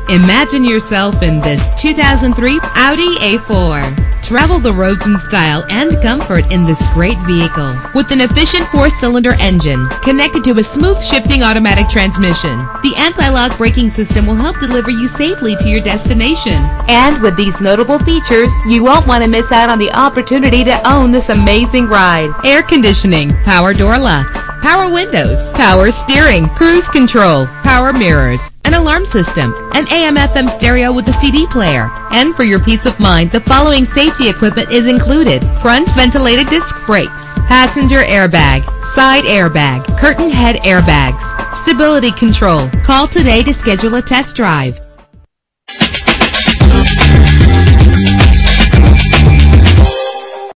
Imagine yourself in this 2003 Audi A4. Travel the roads in style and comfort in this great vehicle. With an efficient 4-cylinder engine connected to a smooth shifting automatic transmission, the anti-lock braking system will help deliver you safely to your destination. And with these notable features, you won't want to miss out on the opportunity to own this amazing ride. Air conditioning, power door locks, power windows, power steering, cruise control, power mirrors, an alarm system, an AM/FM stereo with a CD player. And for your peace of mind, the following safety equipment is included: front ventilated disc brakes, passenger airbag, side airbag, curtain head airbags, stability control. Call today to schedule a test drive.